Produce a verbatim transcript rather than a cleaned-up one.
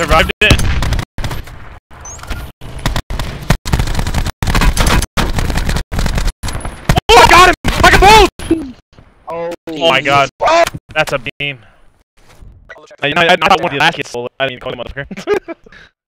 survived it. Oh, I got him! I got both! Oh, oh my god. That's a beam. I, I, I thought one of the last kids stole it. I didn't even call him motherfucker.